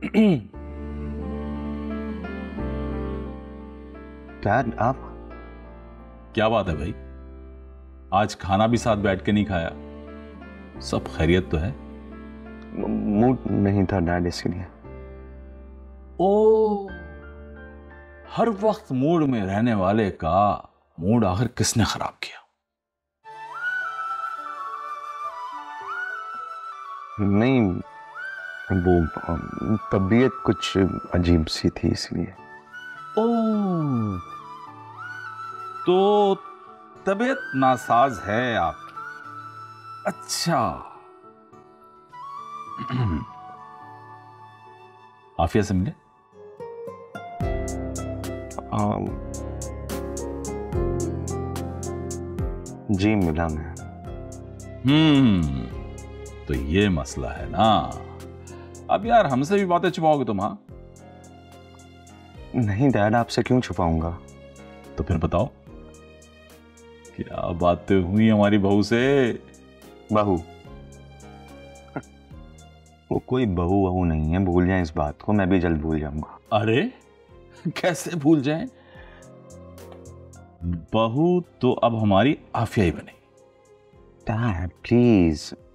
Dad आप क्या बात है भाई, आज खाना भी साथ बैठ के नहीं खाया? सब खैरियत तो है? मूड नहीं था डैड, इसलिए। ओ, हर वक्त मूड में रहने वाले का मूड आखिर किसने खराब किया? नहीं, वो तबीयत कुछ अजीब सी थी, इसलिए। ओ, तो तबीयत नासाज है आपकी? अच्छा। आफिया से मिले? जी मिला मैं। तो ये मसला है ना। अब यार हमसे भी बातें छुपाओगे तुम? हाँ, नहीं डैड, आपसे क्यों छुपाऊंगा। तो फिर बताओ, क्या बातें हुई हमारी बहू से? बहू? वो कोई बहू वहू नहीं है, भूल जाएं इस बात को, मैं भी जल्द भूल जाऊंगा। अरे कैसे भूल जाएं? बहू तो अब हमारी आफिया ही बनी। Dad please,